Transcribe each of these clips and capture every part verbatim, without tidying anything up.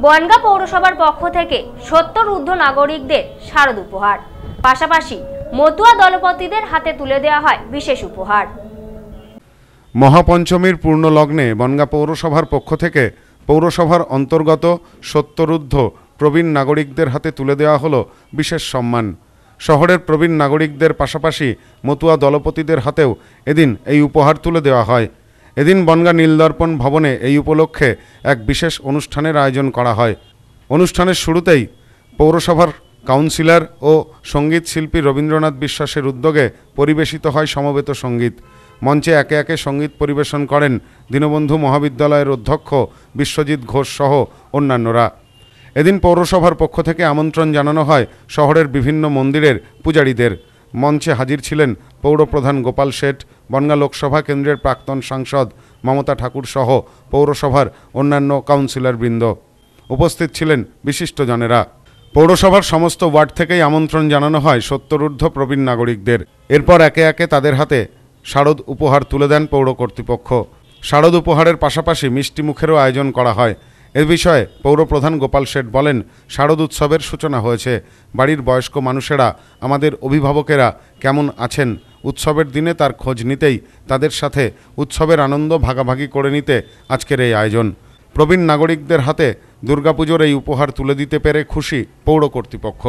বনগাঁ পৌরসভার পক্ষ থেকে সত্তর ঊর্ধ্ব নাগরিকদের শারদ উপহার, পাশাপাশি মতুয়া দলপতিদের হাতে তুলে দেওয়া হয় বিশেষ উপহার। মহাপঞ্চমীর পূর্ণ লগ্নে বনগাঁ পৌরসভার পক্ষ থেকে পৌরসভার অন্তর্গত সত্তর ঊর্ধ্ব প্রবীণ নাগরিকদের হাতে তুলে দেওয়া হলো বিশেষ সম্মান। শহরের প্রবীণ নাগরিকদের পাশাপাশি মতুয়া দলপতিদের হাতেও এদিন এই উপহার তুলে দেওয়া হয়। এদিন বনগাঁ নীলদর্পণ ভবনে এই উপলক্ষে এক বিশেষ অনুষ্ঠানের আয়োজন করা হয়। অনুষ্ঠানের শুরুতেই পৌরসভার কাউন্সিলর ও সঙ্গীত শিল্পী রবীন্দ্রনাথ বিশ্বাসের উদ্যোগে পরিবেশিত হয় সমবেত সঙ্গীত। মঞ্চে একে একে সঙ্গীত পরিবেশন করেন দীনবন্ধু মহাবিদ্যালয়ের অধ্যক্ষ বিশ্বজিৎ ঘোষ সহ অন্যান্যরা। এদিন পৌরসভার পক্ষ থেকে আমন্ত্রণ জানানো হয় শহরের বিভিন্ন মন্দিরের পূজারীদের। মঞ্চে হাজির ছিলেন পৌরপ্রধান গোপাল শেঠ, বনগাঁ লোকসভা কেন্দ্রের প্রাক্তন সাংসদ মমতা ঠাকুর সহ পৌরসভার অন্যান্য কাউন্সিলরবৃন্দ। উপস্থিত ছিলেন বিশিষ্টজনেরা। পৌরসভার সমস্ত ওয়ার্ড থেকেই আমন্ত্রণ জানানো হয় সত্তর ঊর্ধ্ব প্রবীণ নাগরিকদের। এরপর একে একে তাদের হাতে শারদ উপহার তুলে দেন পৌর কর্তৃপক্ষ। শারদ উপহারের পাশাপাশি মিষ্টি মুখেরও আয়োজন করা হয়। এ বিষয়ে পৌরপ্রধান গোপাল শেঠ বলেন, শারদ উৎসবের সূচনা হয়েছে। বাড়ির বয়স্ক মানুষেরা, আমাদের অভিভাবকেরা কেমন আছেন, উৎসবের দিনে তার খোঁজ নিতেই তাদের সাথে উৎসবের আনন্দ ভাগাভাগি করে নিতে আজকের এই আয়োজন। প্রবীণ নাগরিকদের হাতে দুর্গাপুজোর এই উপহার তুলে দিতে পেরে খুশি পৌর কর্তৃপক্ষ।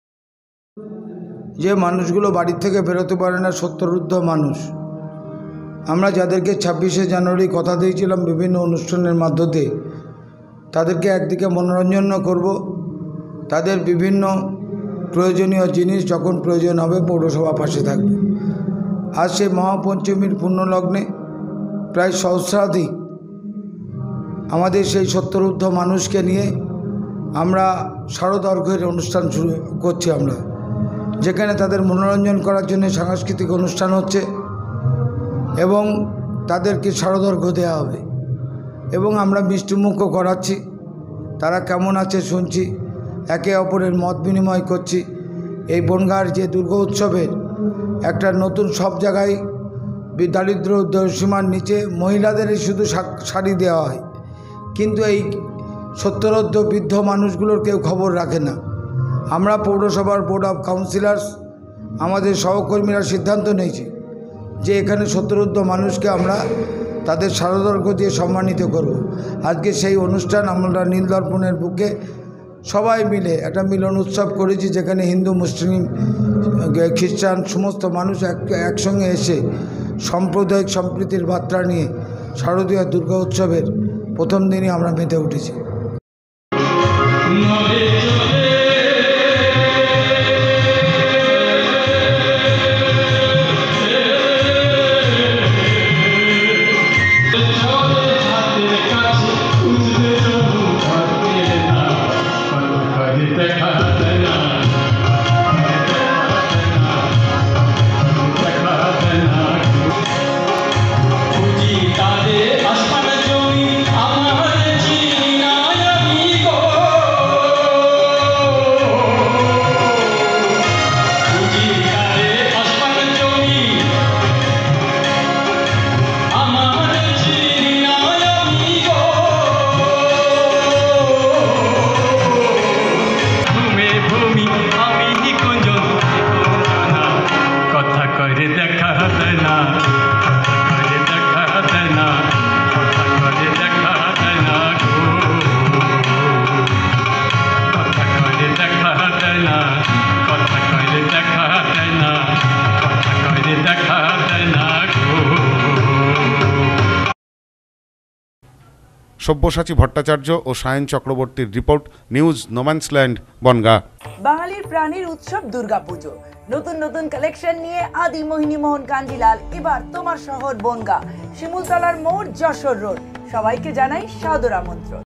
যে মানুষগুলো বাড়ি থেকে বেরোতে পারে না, সত্তর ঊর্ধ্ব মানুষ, আমরা যাদেরকে ছাব্বিশে জানুয়ারি কথা দিয়েছিলাম বিভিন্ন অনুষ্ঠানের মাধ্যমে তাদেরকে একদিকে মনোরঞ্জন করব, তাদের বিভিন্ন প্রয়োজনীয় জিনিস যখন প্রয়োজন হবে পৌরসভা পাশে থাকবে। আজ সেই মহাপঞ্চমীর পূর্ণলগ্নে প্রায় সহস্রাধিক আমাদের সেই সত্তর ঊর্ধ্ব মানুষকে নিয়ে আমরা শারদোৎসবের অনুষ্ঠান শুরু করছি আমরা, যেখানে তাদের মনোরঞ্জন করার জন্য সাংস্কৃতিক অনুষ্ঠান হচ্ছে এবং তাদেরকে শারদোৎসব দেওয়া হবে এবং আমরা মিষ্টিমুখও করাচ্ছি। তারা কেমন আছে শুনছি, একে অপরের মত বিনিময় করছি। এই বনগাঁর যে দুর্গা উৎসবের একটা নতুন, সব জায়গায় দারিদ্র সীমার নিচে মহিলাদেরই শুধু শাড়ি দেওয়া হয়, কিন্তু এই সত্তর ঊর্ধ্ব বৃদ্ধ মানুষগুলোর কেউ খবর রাখে না। আমরা পৌরসভার বোর্ড অফ কাউন্সিলর্স আমাদের সহকর্মীরা সিদ্ধান্ত নিয়েছি যে এখানে সত্তর ঊর্ধ্ব মানুষকে আমরা তাদের শারদোৎসব দিয়ে সম্মানিত করব। আজকে সেই অনুষ্ঠান আমরা নীলদর্পণের বুকে সবাই মিলে একটা মিলন উৎসব করেছি, যেখানে হিন্দু, মুসলিম, খ্রিস্টান সমস্ত মানুষ এক একসঙ্গে এসে সাম্প্রদায়িক সম্প্রীতির বার্তা নিয়ে শারদীয় দুর্গা উৎসবের প্রথম দিনই আমরা মেতে উঠেছি। সব্যসাচী ভট্টাচার্য ও সায়ন চক্রবর্তীর রিপোর্ট, নিউজ নোম্যান্সল্যান্ড, বনগাঁ। বাঙালির প্রাণীর উৎসব দুর্গাপুজো, নতুন নতুন কালেকশন নিয়ে আদি মোহিনী মোহন কাঞ্জিলাল এবার তোমার শহর বনগাঁ, শিমুলতলার মোড়, যশোর রোড। সবাইকে জানাই সাদর আমন্ত্রণ।